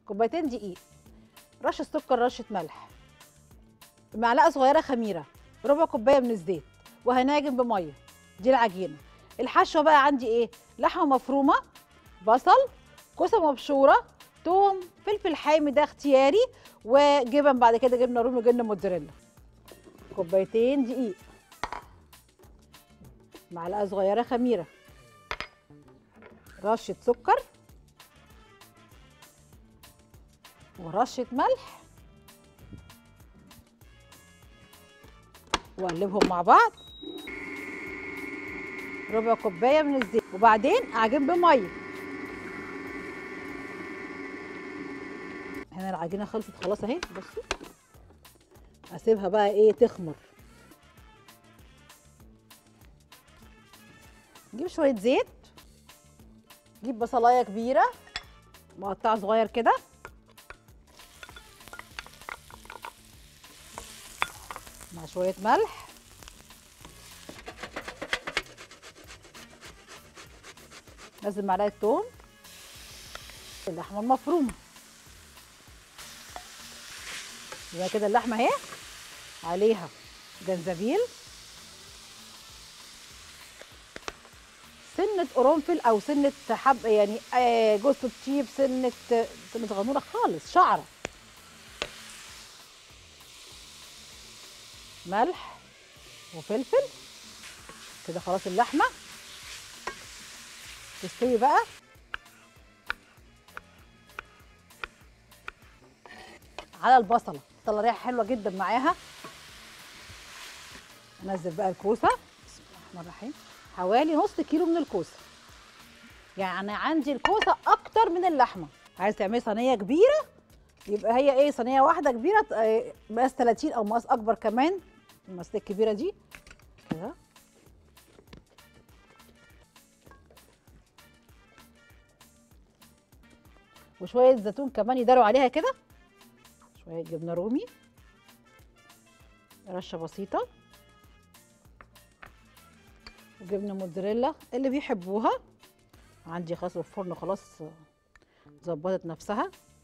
كوبايتين دقيق، رشه سكر، رشه ملح، معلقه صغيره خميره، ربع كوبايه من الزيت، وهنعجن بميه. دي العجينه. الحشوه بقى عندي ايه؟ لحمه مفرومه، بصل، كوسه مبشوره، توم، فلفل حامي ده اختياري، وجبن بعد كده جبنه رومي وجبنه موتزاريلا. كوبايتين دقيق، معلقه صغيره خميره، رشه سكر، ورشه ملح، واقلبهم مع بعض. ربع كوبايه من الزيت، وبعدين اعجن بميه. هنا العجينه خلصت خلاص اهي، بصوا. اسيبها بقى ايه تخمر. نجيب شويه زيت، نجيب بصلايه كبيره مقطعه صغير كده، مع شويه ملح، نزل معلقه توم، اللحمه المفرومه. يبقى كده اللحمه اهي، عليها جنزبيل، سنه قرنفل او سنه حب يعني جوز الطيب، سنه غنوره خالص، شعره، ملح وفلفل. كده خلاص اللحمه تستوي بقى. على البصله طلع ريحه حلوه جدا معاها. انزل بقى الكوسه، بسم الله الرحمن الرحيم، حوالي نص كيلو من الكوسه. يعني عندي الكوسه اكتر من اللحمه. عايز تعملي صينيه كبيره، يبقى هي ايه، صينيه واحده كبيره مقاس 30 او مقاس اكبر كمان، المقاسات الكبيره دي كده. وشويه زيتون كمان يداروا عليها كده، شويه جبنه رومي، رشه بسيطه، وجبنه موتزاريلا اللي بيحبوها. عندي خلاص الفرن خلاص ظبطت نفسها.